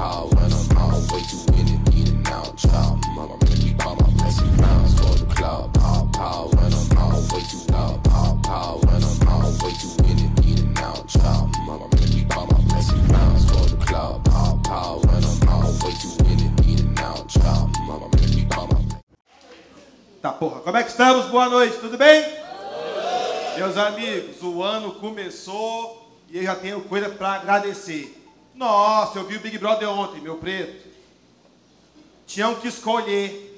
pow when I'm out. Way too in it, eating out. Child, mama, make me buy my blessing pounds for the club. Pow pow when I'm out. Way too loud. Pow pow when I'm out. Way too in it, eating out. Child, mama, make me buy my blessing pounds for the club. Pow pow when I'm out. Way too in it, eating out. Child, mama, make me buy my. Tá, porra, como é que estamos? Boa noite, tudo bem? Meus amigos, o ano começou e eu já tenho coisa pra agradecer. Nossa, eu vi o Big Brother ontem, meu preto. Tinham que escolher.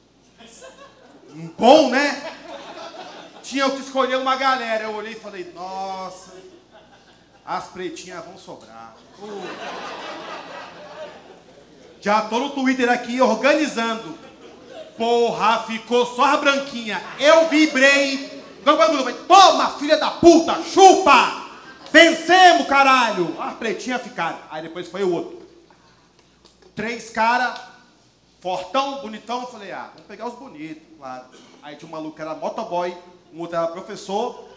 Bom, né? Tinham que escolher uma galera. Eu olhei e falei, nossa, as pretinhas vão sobrar. Já tô no Twitter aqui organizando. Porra, ficou só a branquinha. Eu vibrei. Toma, filha da puta, chupa! Vencemos, caralho! As pretinhas ficaram. Aí depois foi o outro. 3 caras, fortão, bonitão. Eu falei, ah, vamos pegar os bonitos, claro. Aí tinha um maluco que era motoboy, um outro era professor.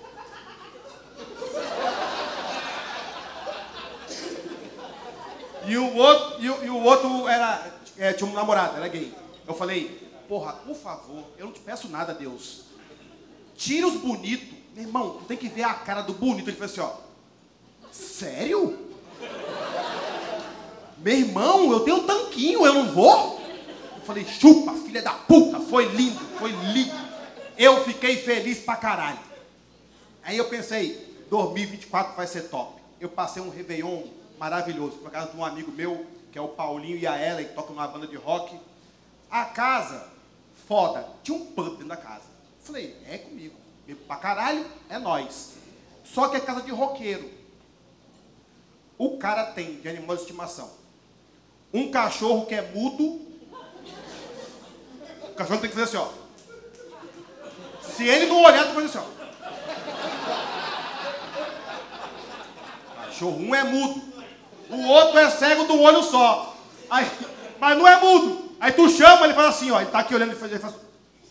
E o outro era, tinha um namorado, era gay. Eu falei, porra, por favor, eu não te peço nada, Deus. Tira os bonitos. Meu irmão, tem que ver a cara do bonito. Ele falou assim, ó. Sério? Meu irmão, eu tenho um tanquinho, eu não vou? Eu falei, chupa, filha da puta. Foi lindo, foi lindo. Eu fiquei feliz pra caralho. Aí eu pensei, 2024 vai ser top. Eu passei um Réveillon maravilhoso. Por casa de um amigo meu, que é o Paulinho e a Ellen, que tocam numa banda de rock. A casa, foda. Tinha um pub dentro da casa. Falei, é comigo. Bebo pra caralho, é nóis. Só que é casa de roqueiro. O cara tem, de animal de estimação, um cachorro que é mudo. O cachorro tem que fazer assim, ó. Se ele não olhar, tu faz assim, ó. Cachorro, um é mudo. O outro é cego do olho só. Aí, mas não é mudo. Aí tu chama, ele faz assim, ó. Ele tá aqui olhando, ele faz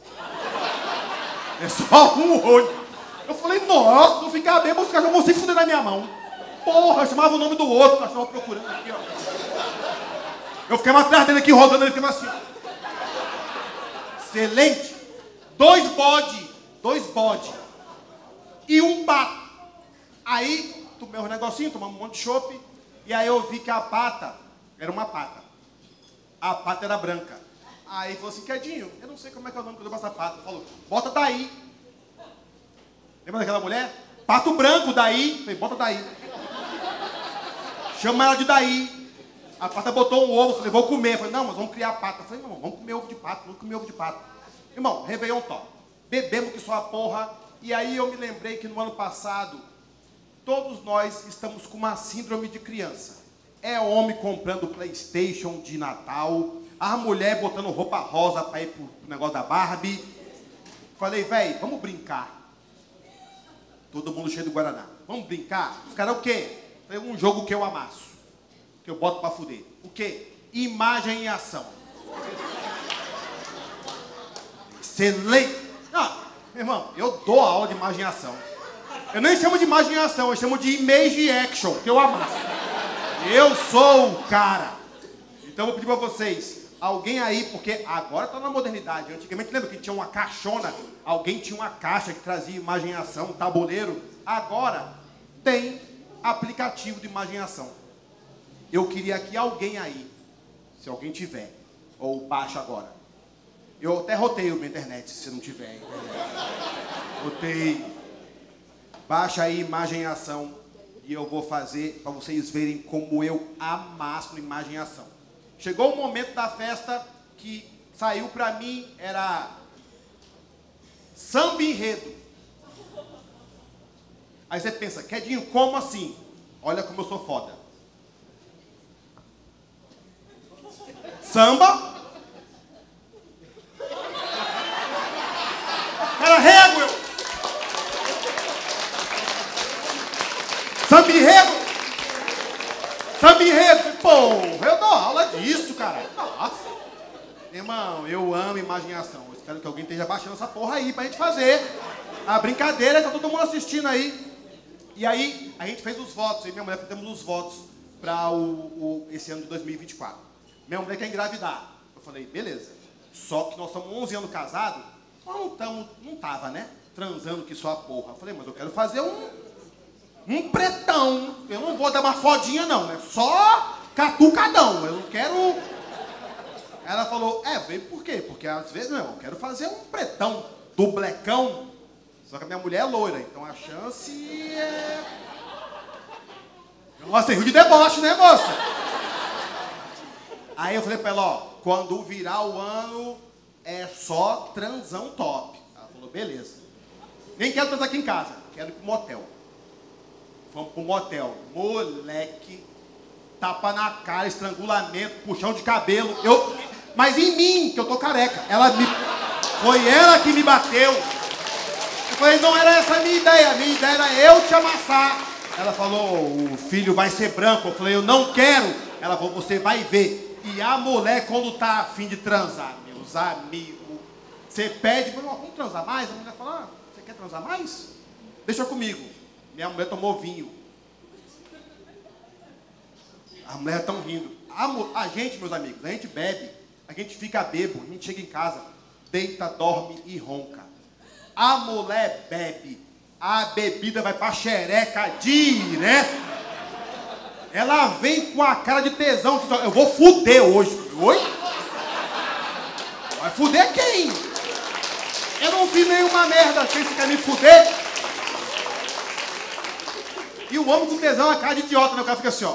é só um olho. Eu falei, nossa, vou ficar bem, os cachorros vão se fuder na minha mão. Porra, eu chamava o nome do outro, o cachorro procurando aqui, ó. Eu ficava atrás dele aqui, rodando, ele ficava assim, ó. Excelente. 2 bode. E um pato. Aí, tomei uns negocinhos, tomamos um monte de chopp. E aí eu vi que a pata era uma pata. A pata era branca. Aí falou assim, Quedinho, eu não sei como é que é o nome que eu dou pra essa pata. Falou, bota daí. Lembra daquela mulher? Pato branco, daí. Falei, bota daí. Chama ela de daí. A pata botou um ovo, falei, vou comer. Falei, não, mas vamos criar pata. Falei, não, vamos comer ovo de pato, vamos comer ovo de pato. Irmão, Réveillon top. Bebemos que só a porra. E aí eu me lembrei que no ano passado, todos nós estamos com uma síndrome de criança. É homem comprando PlayStation de Natal. A mulher botando roupa rosa pra ir pro negócio da Barbie. Falei, velho, vamos brincar. Todo mundo cheio de Guaraná. Vamos brincar? Os caras, o quê? Falei, um jogo que eu amasso. Que eu boto pra fuder. O quê? Imagem em ação. Excelente. Não, meu irmão, eu dou aula de imagem em ação. Eu nem chamo de imagem em ação, eu chamo de image action, que eu amasso. Eu sou o cara. Então eu vou pedir pra vocês. Alguém aí, porque agora tá na modernidade. Antigamente, lembra que tinha uma caixona? Alguém tinha uma caixa que trazia imagem em ação, um tabuleiro. Agora tem aplicativo de imagem em ação. Eu queria que alguém aí, se alguém tiver, ou baixa agora. Eu até roteio minha internet, se não tiver internet. Rotei. Baixa aí imagem em ação e eu vou fazer para vocês verem como eu amasso imagem em ação. Chegou o momento da festa que saiu pra mim, era samba enredo. Aí você pensa, Quedinho, como assim? Olha como eu sou foda. Samba. Cara, rego eu. Samba enredo. Samba enredo. Porra, eu dou aula disso, cara. Nossa. Irmão, eu amo imagem em ação. Eu espero que alguém esteja baixando essa porra aí pra gente fazer. A brincadeira, tá todo mundo assistindo aí. E aí, a gente fez os votos. Eu e minha mulher fizemos os votos para esse ano de 2024. Minha mulher quer engravidar. Eu falei, beleza. Só que nós estamos 11 anos casados, nós não tava, né? Transando que só a porra. Eu falei, mas eu quero fazer um pretão. Eu não vou dar uma fodinha, não. É só catucadão. Eu não quero... Ela falou, veio por quê? Porque às vezes, não, eu quero fazer um pretão, dublecão. Só que a minha mulher é loira, então a chance é... Nossa, rio de deboche, né, moça? Aí eu falei pra ela, ó, quando virar o ano, é só transão top. Ela falou, beleza. Nem quero transar aqui em casa, quero ir pro motel. Fomos pro motel. Moleque, tapa na cara, estrangulamento, puxão de cabelo. Mas em mim, que eu tô careca. Foi ela que me bateu. Eu falei, não era essa a minha ideia. A minha ideia era eu te amassar. Ela falou, o filho vai ser branco. Eu falei, eu não quero. Ela falou, você vai ver. E a mulher, quando tá afim de transar, meus amigos, você pede, vamos transar mais? A mulher fala, você quer transar mais? Deixa comigo. Minha mulher tomou vinho. A mulher tão rindo. A gente, meus amigos, a gente bebe, a gente fica bêbado, a gente chega em casa, deita, dorme e ronca. A mulher bebe, a bebida vai pra xereca direto. Ela vem com a cara de tesão, diz, eu vou fuder hoje. Oi? Vai fuder quem? Eu não vi nenhuma merda, quem você quer me fuder? E o homem com tesão, a cara de idiota, né? O cara fica assim, ó.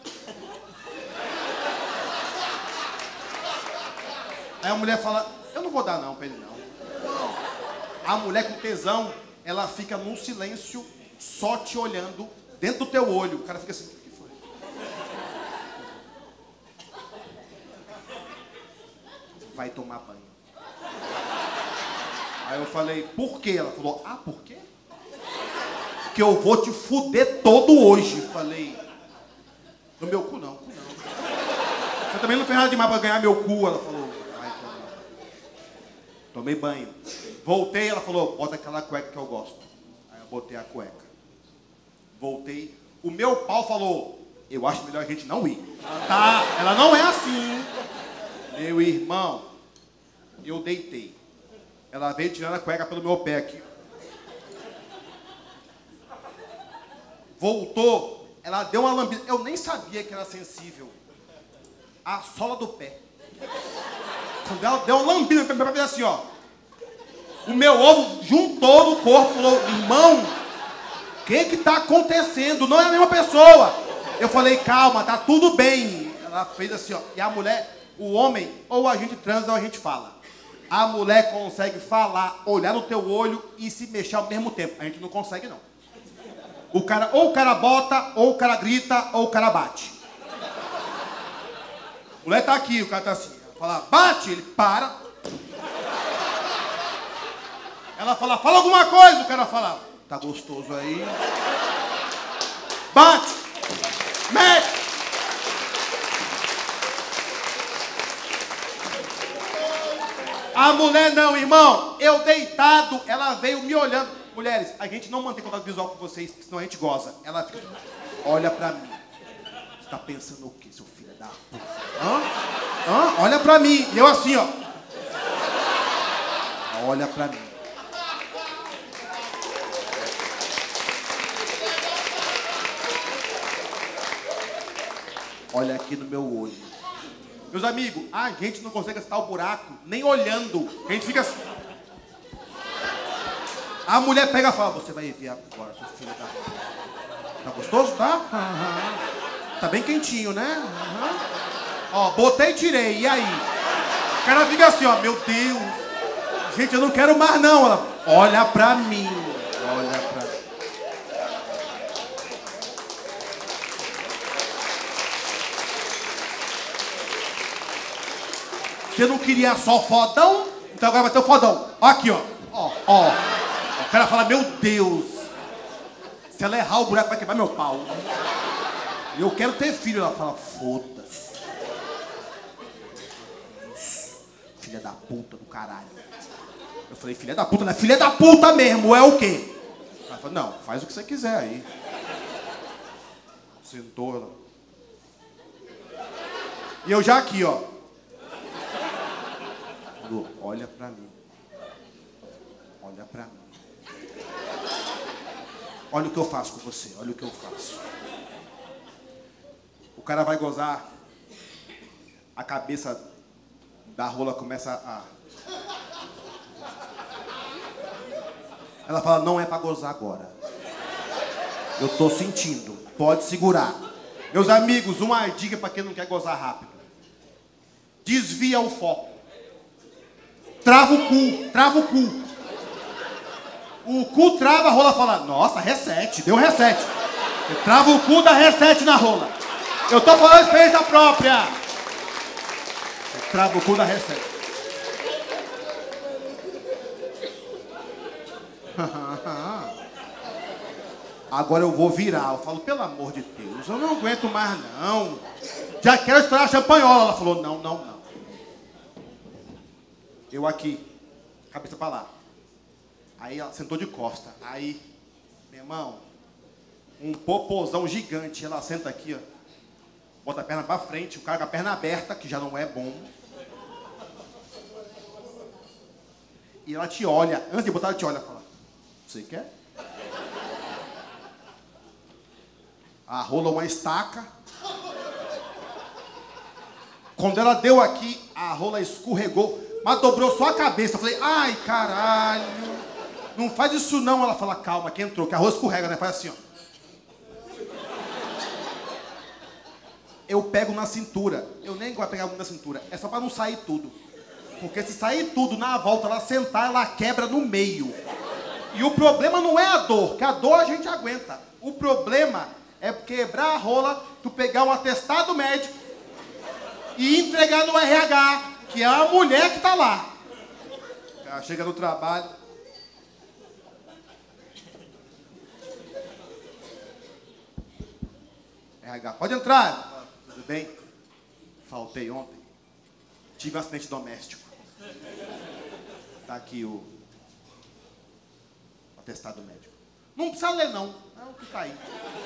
Aí a mulher fala, eu não vou dar não pra ele não. A mulher com tesão, ela fica num silêncio, só te olhando dentro do teu olho. O cara fica assim, o que foi? Vai tomar banho. Aí eu falei, por quê? Ela falou, por quê? Que eu vou te fuder todo hoje. Falei, no meu cu não, Você também não fez nada demais pra ganhar meu cu. Ela falou, tomei banho. Voltei, ela falou, bota aquela cueca que eu gosto. Aí eu botei a cueca. Voltei. O meu pau falou, eu acho melhor a gente não ir. Ela não é assim. Meu irmão, eu deitei. Ela veio tirando a cueca pelo meu pé aqui. Voltou, ela deu uma lambida. Eu nem sabia que era sensível. A sola do pé. Quando ela deu uma lambida, pra fazer assim, ó. O meu ovo juntou no corpo, falou, irmão, o que tá acontecendo? Não é a mesma pessoa. Eu falei, calma, tá tudo bem. Ela fez assim, ó. E a mulher, o homem, ou a gente transa ou a gente fala. A mulher consegue falar, olhar no teu olho e se mexer ao mesmo tempo. A gente não consegue, não. Ou o cara bota, ou o cara grita, ou o cara bate. A mulher tá aqui, o cara tá assim. Ela fala, bate, ele para. Ela fala, fala alguma coisa, o cara fala, tá gostoso aí. Bate, mete. A mulher não, irmão. Eu deitado, ela veio me olhando. Mulheres, a gente não mantém contato visual com vocês, senão a gente goza. Ela fica, olha pra mim. Você tá pensando o quê, seu filho da puta? Olha pra mim. E eu assim, ó. Olha pra mim. Olha aqui no meu olho. Meus amigos, a gente não consegue acertar o buraco nem olhando. A gente fica assim. A mulher pega e fala, você vai ver agora, seu filho da... Tá gostoso, tá? Tá bem quentinho, né? Ó, botei e tirei, e aí? O cara fica assim, ó, meu Deus. Gente, eu não quero mais não. Ela, olha pra mim. Olha pra mim. Você não queria só fodão? Então agora vai ter o fodão. Ó aqui, ó. Ó. O cara fala, meu Deus. Se ela errar o buraco vai quebrar meu pau. E eu quero ter filho. Ela fala, foda-se. Filha da puta do caralho. Eu falei, filha da puta, não é filha da puta mesmo. É o quê? Ela falou, não, faz o que você quiser aí. Sentou, ela... E eu já aqui, ó. Falou, olha pra mim. Olha pra mim. Olha o que eu faço com você, olha o que eu faço. O cara vai gozar, a cabeça da rola começa a... Ela fala, não é pra gozar agora. Eu tô sentindo, pode segurar. Meus amigos, uma dica pra quem não quer gozar rápido. Desvia o foco. Trava o cu, trava o cu. O cu trava, a rola fala, nossa, reset, deu reset. Eu trava o cu, dá reset na rola. Eu tô falando experiência própria. Eu trava o cu, dá reset. Agora eu vou virar. Eu falo, pelo amor de Deus, eu não aguento mais não. Já quero estourar a champanhola. Ela falou, não, não, não. Eu aqui, cabeça pra lá. Aí ela sentou de costa. Aí, meu irmão, um popozão gigante. Ela senta aqui, ó. Bota a perna pra frente. O cara com a perna aberta, que já não é bom. E ela te olha. Antes de botar, ela te olha e fala, você quer? A rola uma estaca. Quando ela deu aqui, a rola escorregou. Mas dobrou só a cabeça. Eu falei, ai, caralho. Não faz isso não. Ela fala, calma, que entrou. Que a rola escorrega, né? Faz assim, ó. Eu pego na cintura. Eu nem gosto de pegar muito na cintura. É só pra não sair tudo. Porque se sair tudo na volta, ela sentar, ela quebra no meio. E o problema não é a dor. Que a dor a gente aguenta. O problema é quebrar a rola, tu pegar um atestado médico e entregar no RH, que é a mulher que tá lá. Ela chega no trabalho. RH, pode entrar. Tudo bem? Faltei ontem. Tive um acidente doméstico. Tá aqui o atestado médico. Não precisa ler, não. É o que tá aí.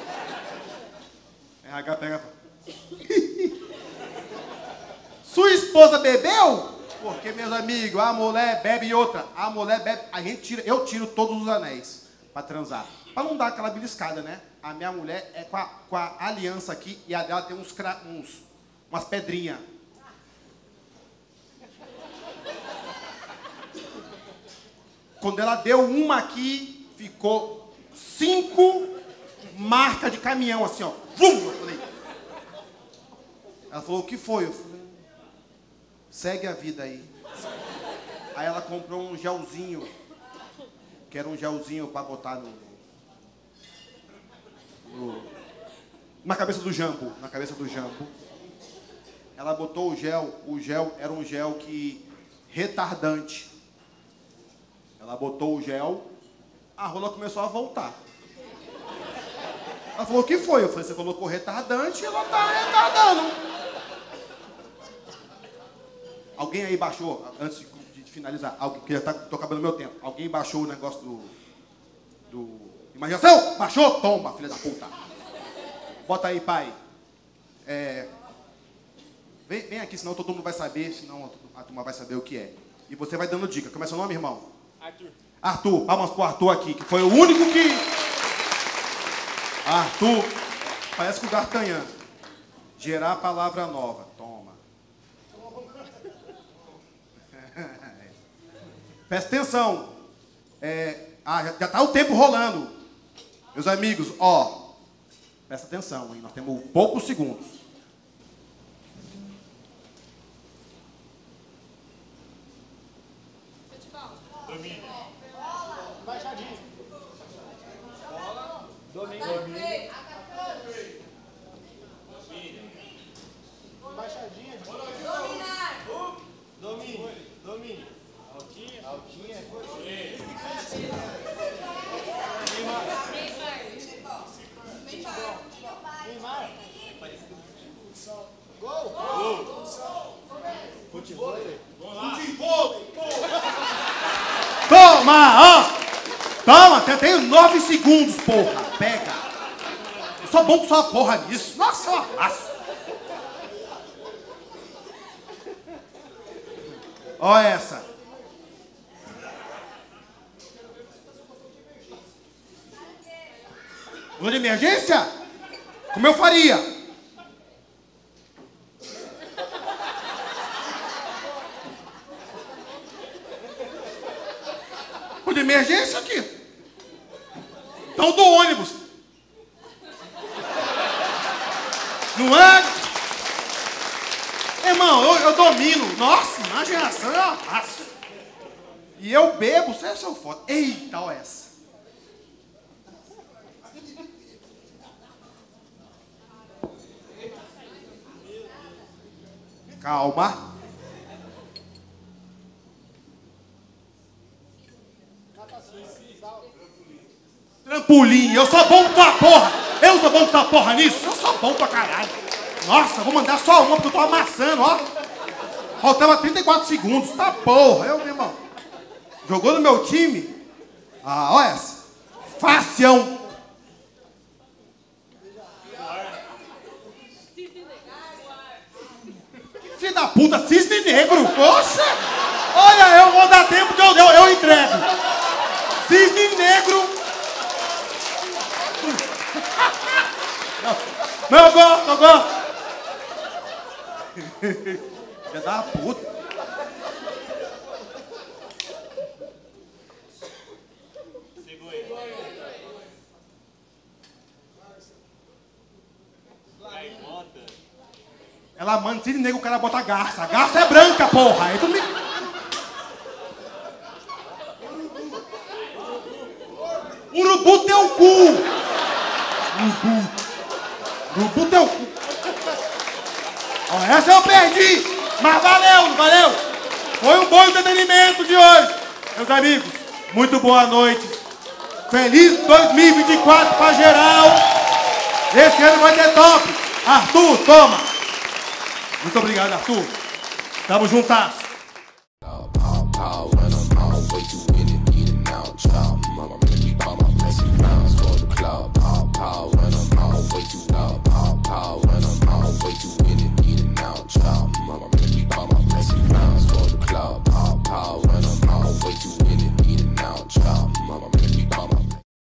RH pega e fala... Sua esposa bebeu? Porque, meus amigos, a mulher bebe e outra. A mulher bebe... Eu tiro todos os anéis pra transar. Pra não dar aquela beliscada, né? A minha mulher é com a aliança aqui e a dela tem umas pedrinhas. Quando ela deu uma aqui, ficou 5 marcas de caminhão, assim, ó. Vum! Eu falei. Ela falou, o que foi? Eu falei, segue a vida aí. Aí ela comprou um gelzinho, que era um gelzinho pra botar na cabeça do jambo. Na cabeça do jambo. Ela botou o gel era um gel retardante. Ela botou o gel, a rola começou a voltar. Ela falou, o que foi? Eu falei, você colocou retardante e ela tá retardando. Alguém aí baixou, antes de finalizar, que já tô acabando meu tempo. Alguém baixou o negócio do imaginação? Baixou? Toma, filha da puta. Bota aí, pai. Vem aqui, senão todo mundo vai saber, senão a turma vai saber o que é. E você vai dando dica. Como é seu nome, irmão? Arthur. Arthur, palmas pro Arthur aqui, que foi o único que... Arthur, parece que o D'Artagnan. Gerar a palavra nova. Toma. Presta atenção. Já tá o tempo rolando. Meus amigos, ó. Presta atenção, hein? Nós temos poucos segundos. Domínio. Embaixadinha. Domínio. Embaixadinha. Domínio. Domínio. Altinha. Altinha. Neymar. Gol. Gol. Futebol. Futebol. Toma, ó! Toma, tenho 9 segundos, porra. Pega. Eu sou bom com sua porra nisso. Nossa, eu amasso. Ó essa. Luz de emergência? Como eu faria? Luz de emergência aqui. Então do ônibus. Não é? Irmão, eu domino. Nossa, imaginação eu amasso. E eu bebo, você é seu foda. Eita, olha essa. Calma. Trampolim. Eu sou bom pra porra. Eu sou bom pra porra nisso. Eu sou bom pra caralho. Nossa, vou mandar só uma porque eu tô amassando, ó. Faltava 34 segundos. Tá porra. Eu, meu irmão. Jogou no meu time. Ah, olha essa. Facião. Filho da puta, cisne negro. Poxa. Olha, eu vou dar tempo que eu entrego. Cisne negro. Não, eu gosto. Filha da puta. Ela manda cisne negro, o cara bota garça. A garça é branca, porra. Aí tu me... Urubu teu cu. Urubu teu cu. Ó, essa eu perdi. Mas valeu. Foi um bom entretenimento de hoje. Meus amigos, muito boa noite. Feliz 2024 pra geral. Esse ano vai ter top. Arthur, toma. Muito obrigado, Arthur. Tamo juntas.